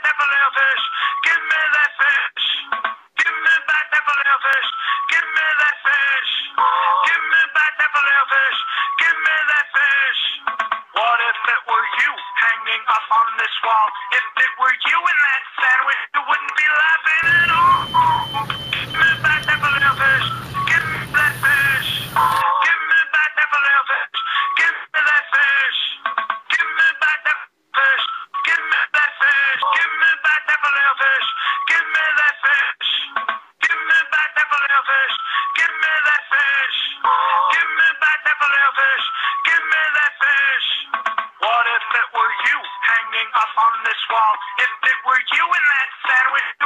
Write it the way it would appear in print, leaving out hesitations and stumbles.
that filet fish. Give me that fish. Give me back that filet fish. Give me that fish. Give me back that filet fish. Give me that fish. What if it were you hanging up on this wall? If it were you in that sandwich, you wouldn't be laughing at all. Give me back that filet fish. Give me that fish. Give me back that filet fish. Give me that fish. Give me back that fish. Give me that fish. Give me back that filet fish. Give me that fish. Give me back that filet fish. Give me that fish. Give me back that filet fish. Give me that fish. What if it were you hanging up on this wall? If it were you in that sandwich,